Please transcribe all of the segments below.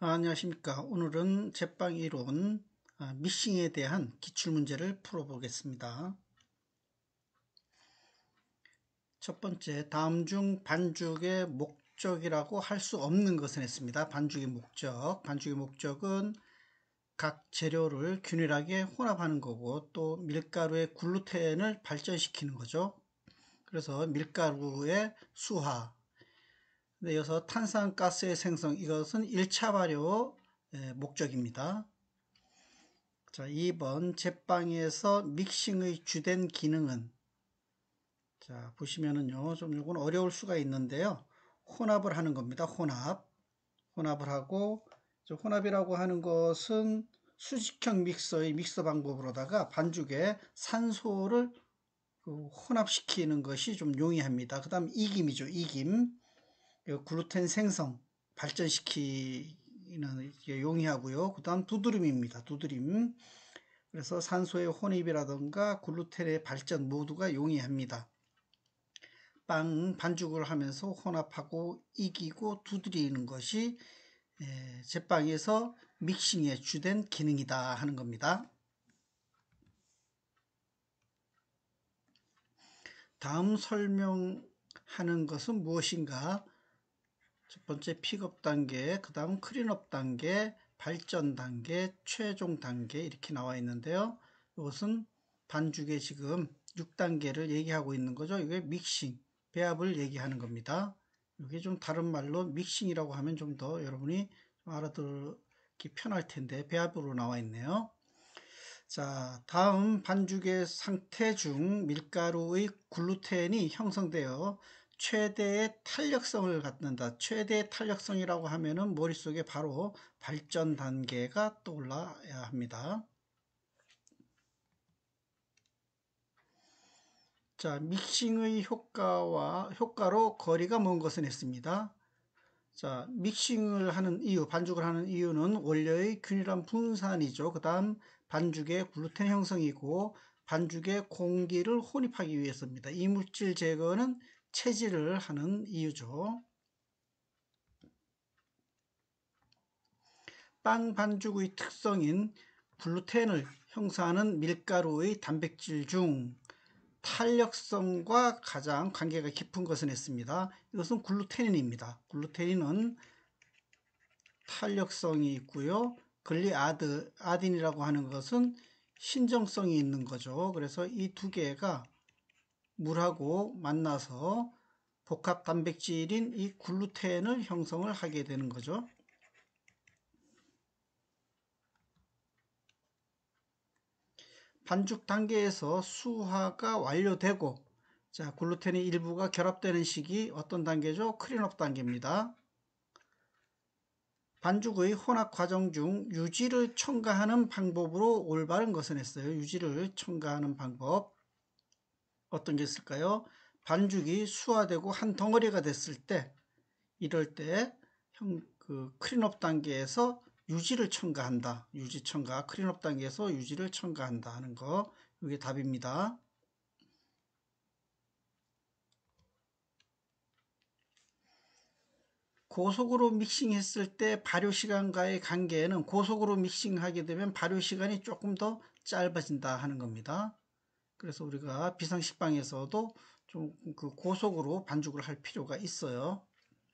안녕하십니까. 오늘은 제빵 이론 믹싱에 대한 기출문제를 풀어보겠습니다. 첫 번째, 다음 중 반죽의 목적이라고 할 수 없는 것은 했습니다. 반죽의 목적. 반죽의 목적은 각 재료를 균일하게 혼합하는 거고, 또 밀가루의 글루텐을 발전시키는 거죠. 그래서 밀가루의 수화, 이어서 탄산가스의 생성, 이것은 1차 발효 목적입니다. 자, 2번 제빵에서 믹싱의 주된 기능은, 자 보시면은요, 좀 이건 어려울 수가 있는데요, 혼합을 하는 겁니다. 혼합을 하고, 혼합이라고 하는 것은 수직형 믹서의 믹서 방법으로다가 반죽에 산소를 혼합시키는 것이 좀 용이합니다. 그 다음 익임이죠. 익임, 글루텐 생성 발전시키는 게 용이하고요. 그 다음 두드림입니다. 두드림. 그래서 산소의 혼입이라든가 글루텐의 발전 모두가 용이합니다. 반죽을 하면서 혼합하고 이기고 두드리는 것이 제빵에서 믹싱의 주된 기능이다 하는 겁니다. 다음 설명하는 것은 무엇인가? 첫 번째 픽업 단계, 그 다음 클린업 단계, 발전 단계, 최종 단계 이렇게 나와 있는데요. 이것은 반죽의 지금 6단계를 얘기하고 있는 거죠. 이게 믹싱, 배합을 얘기하는 겁니다. 이게 좀 다른 말로 믹싱이라고 하면 좀 더 여러분이 알아듣기 편할 텐데 배합으로 나와 있네요. 자, 다음 반죽의 상태 중 밀가루의 글루텐이 형성되어 최대의 탄력성을 갖는다. 최대의 탄력성이라고 하면은 머릿속에 바로 발전 단계가 떠올라야 합니다. 자, 믹싱의 효과로 거리가 먼 것은 했습니다. 자, 믹싱을 하는 이유, 반죽을 하는 이유는 원료의 균일한 분산이죠. 그 다음 반죽의 글루텐 형성이고 반죽의 공기를 혼입하기 위해서입니다. 이물질 제거는 체질을 하는 이유죠. 빵 반죽의 특성인 글루텐을 형성하는 밀가루의 단백질 중 탄력성과 가장 관계가 깊은 것은 했습니다. 이것은 글루테닌입니다. 글루테닌은 탄력성이 있고요. 글리아딘이라고 하는 것은 신정성이 있는 거죠. 그래서 이 두 개가 물하고 만나서 복합 단백질인 이 글루텐을 형성을 하게 되는 거죠. 반죽 단계에서 수화가 완료되고, 자, 글루텐의 일부가 결합되는 시기 어떤 단계죠? 클린업 단계입니다. 반죽의 혼합 과정 중 유지를 첨가하는 방법으로 올바른 것은 했어요. 유지를 첨가하는 방법 어떤 게 있을까요? 반죽이 수화되고 한 덩어리가 됐을 때, 이럴 때 클린업 단계에서 유지를 첨가한다. 유지 첨가, 클린업 단계에서 유지를 첨가한다 하는 거, 이게 답입니다. 고속으로 믹싱했을 때 발효시간과의 관계는, 고속으로 믹싱하게 되면 발효시간이 조금 더 짧아진다 하는 겁니다. 그래서 우리가 비상식빵에서도 좀 고속으로 반죽을 할 필요가 있어요.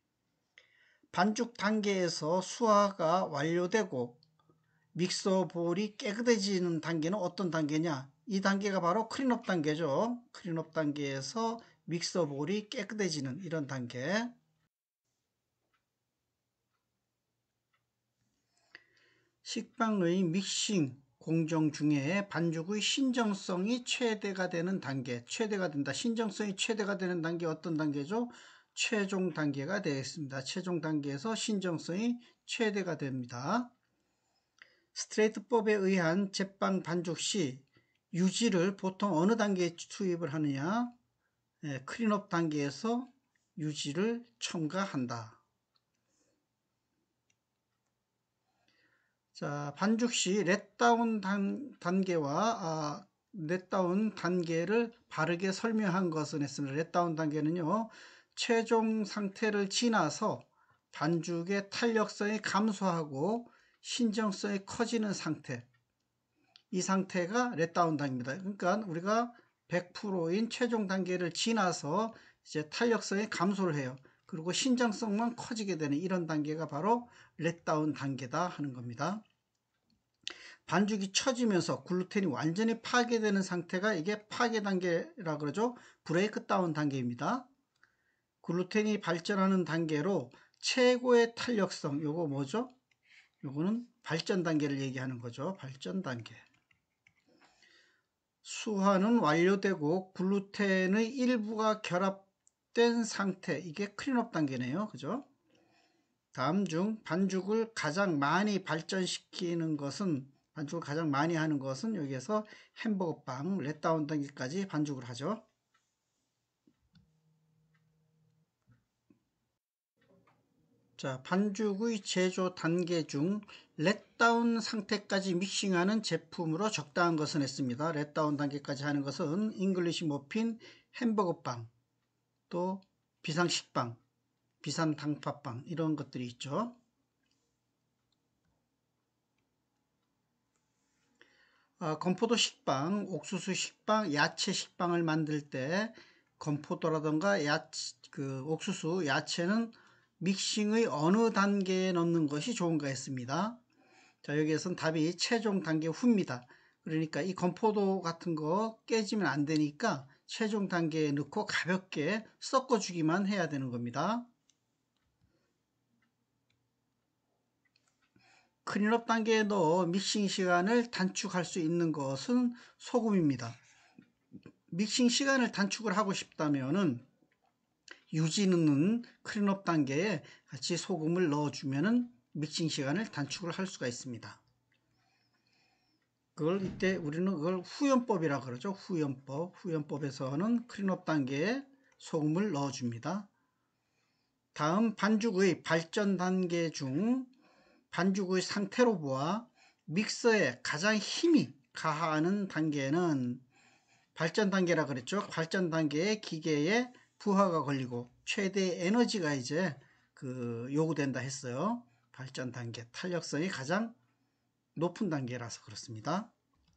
반죽 단계에서 수화가 완료되고 믹서 볼이 깨끗해지는 단계는 어떤 단계냐? 이 단계가 바로 클린업 단계죠. 클린업 단계에서 믹서 볼이 깨끗해지는 이런 단계. 식빵의 믹싱 공정 중에 반죽의 신정성이 최대가 되는 단계, 최대가 된다. 신정성이 최대가 되는 단계 어떤 단계죠? 최종 단계가 되겠습니다. 최종 단계에서 신정성이 최대가 됩니다. 스트레이트법에 의한 제빵 반죽 시 유지를 보통 어느 단계에 투입을 하느냐? 클린업 단계에서 유지를 첨가한다. 자, 반죽 시 렛다운 단계와 렛다운 단계를 바르게 설명한 것은 했습니다. 렛다운 단계는요, 최종 상태를 지나서 반죽의 탄력성이 감소하고 신정성이 커지는 상태, 이 상태가 렛다운 단계입니다. 그러니까 우리가 100%인 최종 단계를 지나서 이제 탄력성이 감소를 해요. 그리고 신정성만 커지게 되는 이런 단계가 바로 렛다운 단계다 하는 겁니다. 반죽이 처지면서 글루텐이 완전히 파괴되는 상태가 이게 파괴 단계라 그러죠. 브레이크 다운 단계입니다. 글루텐이 발전하는 단계로 최고의 탄력성, 요거 뭐죠? 요거는 발전 단계를 얘기하는 거죠. 발전 단계. 수화는 완료되고 글루텐의 일부가 결합된 상태, 이게 클린업 단계네요. 그죠? 다음 중 반죽을 가장 많이 발전시키는 것은, 반죽을 가장 많이 하는 것은 여기에서 햄버거빵, 렛다운 단계까지 반죽을 하죠. 자, 반죽의 제조 단계 중 렛다운 상태까지 믹싱하는 제품으로 적당한 것은 했습니다. 렛다운 단계까지 하는 것은 잉글리시 머핀, 햄버거빵, 또 비상식빵, 비상당파빵 이런 것들이 있죠. 건포도 식빵, 옥수수 식빵, 야채 식빵을 만들 때 건포도라던가 옥수수, 야채는 믹싱의 어느 단계에 넣는 것이 좋은가 했습니다. 자, 여기에선 답이 최종 단계 후입니다. 그러니까 이 건포도 같은 거 깨지면 안 되니까 최종 단계에 넣고 가볍게 섞어주기만 해야 되는 겁니다. 클린업 단계에 넣어 믹싱 시간을 단축할 수 있는 것은 소금입니다. 믹싱 시간을 단축을 하고 싶다면은 유지 넣는 클린업 단계에 같이 소금을 넣어주면은 믹싱 시간을 단축을 할 수가 있습니다. 그걸 이때 우리는 그걸 후연법이라 그러죠. 후연법. 후연법에서는 클린업 단계에 소금을 넣어줍니다. 다음 반죽의 발전 단계 중 반죽의 상태로 보아 믹서에 가장 힘이 가하는 단계는 발전 단계라 그랬죠. 발전 단계에 기계에 부하가 걸리고 최대 에너지가 이제 요구된다 했어요. 발전 단계, 탄력성이 가장 높은 단계라서 그렇습니다.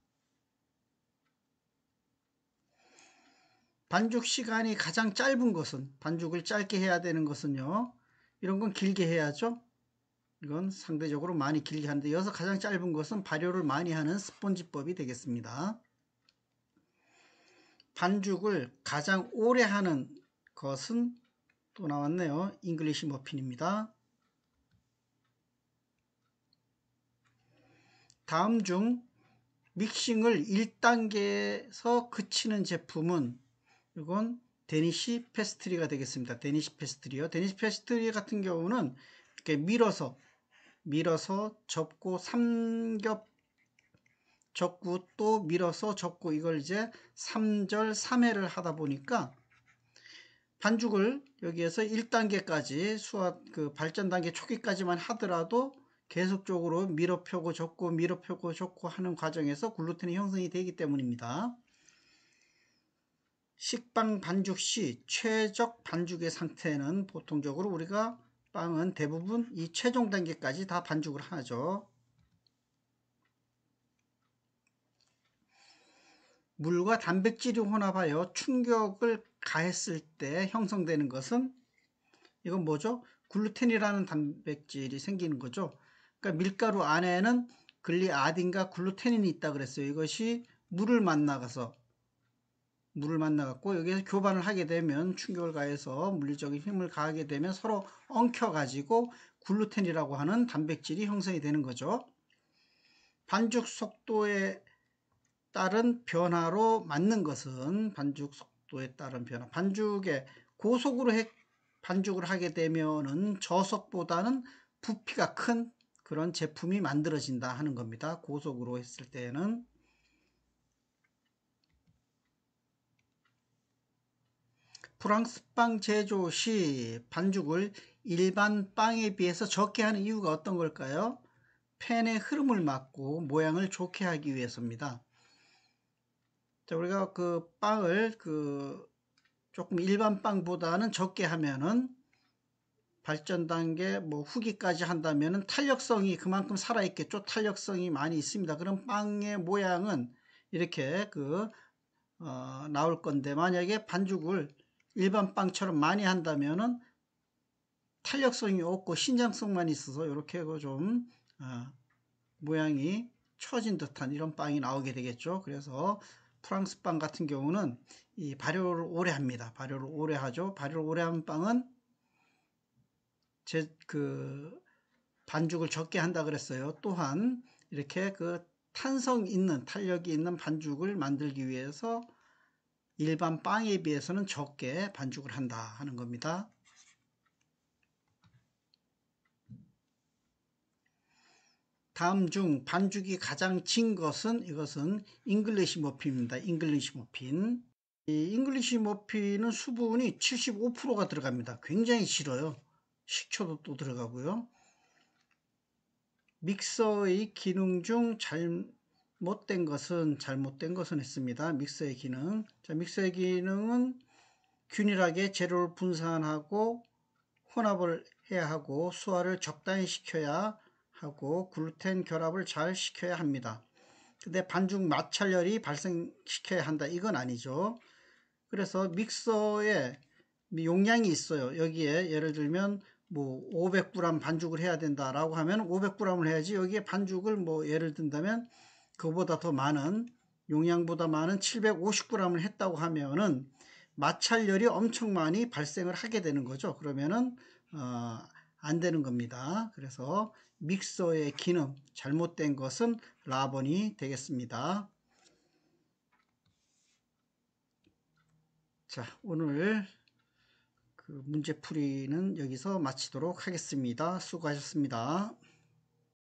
반죽 시간이 가장 짧은 것은, 반죽을 짧게 해야 되는 것은요, 이런 건 길게 해야죠. 이건 상대적으로 많이 길게 하는데, 여기서 가장 짧은 것은 발효를 많이 하는 스폰지법이 되겠습니다. 반죽을 가장 오래 하는 것은 또 나왔네요. 잉글리시 머핀입니다. 다음 중 믹싱을 1단계에서 그치는 제품은, 이건 데니시 페스트리가 되겠습니다. 데니시 페스트리요. 데니시 페스트리 같은 경우는 이렇게 밀어서 접고 삼겹 접고 또 밀어서 접고 이걸 이제 3절 3회를 하다 보니까 반죽을 여기에서 1단계까지 발전 단계 초기까지만 하더라도 계속적으로 밀어 펴고 접고 밀어 펴고 접고 하는 과정에서 글루텐이 형성이 되기 때문입니다. 식빵 반죽 시 최적 반죽의 상태는 보통적으로 우리가 빵은 대부분 이 최종 단계까지 다 반죽을 하죠. 물과 단백질이 혼합하여 충격을 가했을 때 형성되는 것은, 이건 뭐죠? 글루텐이라는 단백질이 생기는 거죠. 그러니까 밀가루 안에는 글리아딘과 글루테닌이 있다 그랬어요. 이것이 물을 만나갖고 여기에서 교반을 하게 되면, 충격을 가해서 물리적인 힘을 가하게 되면 서로 엉켜가지고 글루텐이라고 하는 단백질이 형성이 되는 거죠. 반죽 속도에 따른 변화로 맞는 것은, 반죽 속도에 따른 변화, 반죽에 고속으로 반죽을 하게 되면은 저속보다는 부피가 큰 그런 제품이 만들어진다 하는 겁니다. 고속으로 했을 때는. 프랑스 빵 제조 시 반죽을 일반 빵에 비해서 적게 하는 이유가 어떤 걸까요? 팬의 흐름을 막고 모양을 좋게 하기 위해서입니다. 자, 우리가 빵을 조금 일반 빵보다는 적게 하면은 발전 단계 뭐 후기까지 한다면은 탄력성이 그만큼 살아있겠죠. 탄력성이 많이 있습니다. 그럼 빵의 모양은 이렇게 나올 건데, 만약에 반죽을 일반 빵처럼 많이 한다면은 탄력성이 없고 신장성만 있어서 이렇게 좀 모양이 처진 듯한 이런 빵이 나오게 되겠죠. 그래서 프랑스 빵 같은 경우는 이 발효를 오래 합니다. 발효를 오래 하죠. 발효를 오래 한 빵은 반죽을 적게 한다 그랬어요. 또한 이렇게 탄성 있는, 탄력이 있는 반죽을 만들기 위해서 일반 빵에 비해서는 적게 반죽을 한다 하는 겁니다. 다음 중 반죽이 가장 진 것은, 이것은 잉글리시 머핀입니다. 잉글리시 머핀. 이 잉글리시 머핀은 수분이 75%가 들어갑니다. 굉장히 질어요. 식초도 또 들어가고요. 믹서의 기능 중 잘못된 것은 했습니다. 믹서의 기능. 자, 믹서의 기능은 균일하게 재료를 분산하고 혼합을 해야 하고 수화를 적당히 시켜야 하고 글루텐 결합을 잘 시켜야 합니다. 근데 반죽 마찰열이 발생시켜야 한다, 이건 아니죠. 그래서 믹서에 용량이 있어요. 여기에 예를 들면 뭐 500g 반죽을 해야 된다라고 하면 500g을 해야지, 여기에 반죽을 뭐 예를 든다면 그보다 더 많은, 용량보다 많은 750g을 했다고 하면은 마찰열이 엄청 많이 발생을 하게 되는 거죠. 그러면은 안 되는 겁니다. 그래서 믹서의 기능, 잘못된 것은 라번이 되겠습니다. 자, 오늘 문제풀이는 여기서 마치도록 하겠습니다. 수고하셨습니다.